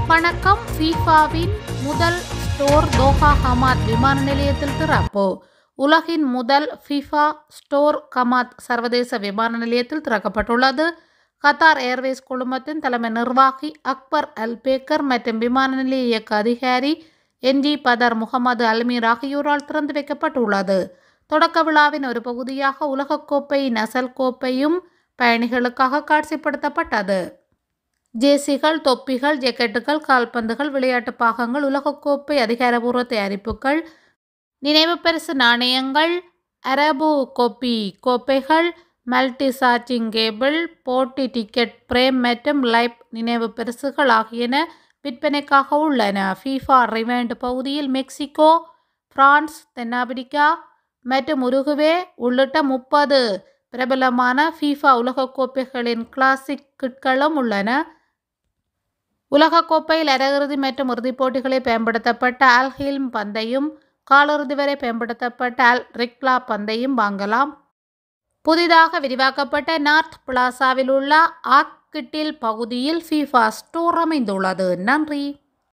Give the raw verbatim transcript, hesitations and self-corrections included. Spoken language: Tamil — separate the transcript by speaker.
Speaker 1: வணக்கம். ஃபீஃபாவின் முதல் ஸ்டோர் தோஹா ஹமாத் விமான நிலையத்தில் திறப்பு. உலகின் முதல் ஃபிஃபா ஸ்டோர் ஹமாத் சர்வதேச விமான நிலையத்தில் திறக்கப்பட்டுள்ளது. கத்தார் ஏர்வேஸ் குழுமத்தின் தலைமை நிர்வாகி அக்பர் அல் பேக்கர் மற்றும் விமான நிலைய இயக்க அதிகாரி என்ஜி பதர் முகமது அல்மீர் ஆகியோரால் திறந்து வைக்கப்பட்டுள்ளது. தொடக்க விழாவின் ஒரு பகுதியாக உலகக்கோப்பை நசல் கோப்பையும் பயணிகளுக்காக காட்சிப்படுத்தப்பட்டது. ஜேசிகள், தொப்பிகள், ஜெக்கெட்டுகள், கால்பந்துகள், விளையாட்டு பாகங்கள், உலகக்கோப்பை அதிகாரபூர்வ தயாரிப்புகள், நினைவு பரிசு நாணயங்கள், அரபு கோப்பி கோப்பைகள், மல்டி சார்ஜிங் கேபிள், போட்டி டிக்கெட் பிரேம் மற்றும் லைவ் நினைவு பரிசுகள் ஆகியன விற்பனைக்காக உள்ளன. ஃபீஃபா ரிவைண்ட் பகுதியில் மெக்சிகோ, பிரான்ஸ், தென்னாப்பிரிக்கா மற்றும் உருகுவே உள்ளிட்ட முப்பது பிரபலமான ஃபீஃபா உலகக்கோப்பைகளின் கிளாசிக் கிட்களும் உள்ளன. உலகக்கோப்பையில் அரையிறுதி மற்றும் இறுதிப் போட்டிகளில் பயன்படுத்தப்பட்ட அல் ஹில்ம் பந்தையும் காலிறுதி வரை பயன்படுத்தப்பட்ட அல் ரிக்லா பந்தையும் வாங்கலாம். புதிதாக விரிவாக்கப்பட்ட நார்த் பிளாசாவில் உள்ள ஆர்க்கிட்டில் பகுதியில் ஃபீஃபா ஸ்டோர் அமைந்துள்ளது. நன்றி.